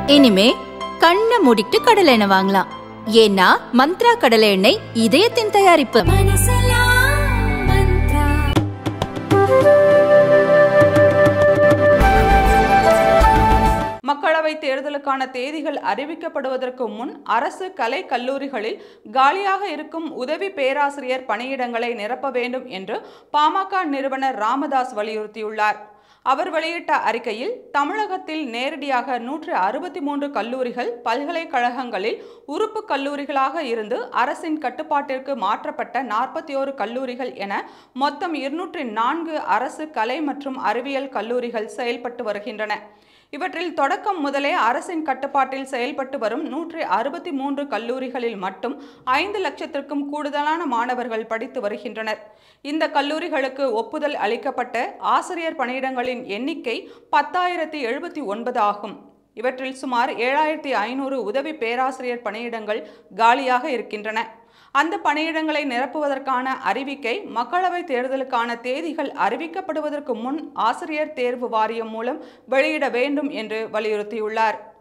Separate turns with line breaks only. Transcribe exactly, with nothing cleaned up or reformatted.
இனிமே கண்ணை மூடிட்டு கடலை எண்ணெய் வாங்கலாம். ஏன்னா மந்த்ரா கடலை எண்ணெய் இதயத்தின் தயாரிப்பு.
மக்களவை தேர்தலுக்கான தேதிகள் அறிவிக்கப்படுவதற்கு முன் அரசு கலை கல்லூரிகளில் காலியாக இருக்கும் உதவி பேராசிரியர் பணியிடங்களை நிரப்ப வேண்டும் என்று பாமக நிறுவனர் ராமதாஸ் வலியுறுத்தியுள்ளார். அவர் வெளியிட்ட அறிக்கையில் தமிழகத்தில் நேரடியாக நூற்று அறுபத்தி மூன்று கல்லூரிகள் பல்கலைக்கழகங்களில் உறுப்பு கல்லூரிகளாக இருந்து அரசின் கட்டுப்பாட்டிற்கு மாற்றப்பட்ட நாற்பத்தி ஓரு கல்லூரிகள் என மொத்தம் இருநூற்றி நான்கு அரசு கலை மற்றும் அறிவியல் கல்லூரிகள் செயல்பட்டு வருகின்றன. இவற்றில் தொடக்கம் முதலே அரசின் கட்டுப்பாட்டில் செயல்பட்டு வரும் நூற்றி அறுபத்தி மூன்று கல்லூரிகளில் மட்டும் ஐந்து லட்சத்திற்கும் கூடுதலான மாணவர்கள் படித்து வருகின்றனர். இந்த கல்லூரிகளுக்கு ஒப்புதல் அளிக்கப்பட்ட ஆசிரியர் பணியிடங்களின் எண்ணிக்கை பத்தாயிரத்தி எழுபத்தி ஒன்பது ஆகும். இவற்றில் சுமார் ஏழாயிரத்தி ஐநூறு உதவி பேராசிரியர் பணியிடங்கள் காலியாக இருக்கின்றன. அந்த பணியிடங்களை நிரப்புவதற்கான அறிவிக்கை மக்களவை தேர்தலுக்கான தேதிகள் அறிவிக்கப்படுவதற்கு முன் ஆசிரியர் தேர்வு வாரியம் மூலம் வெளியிட வேண்டும் என்று வலியுறுத்தியுள்ளார்.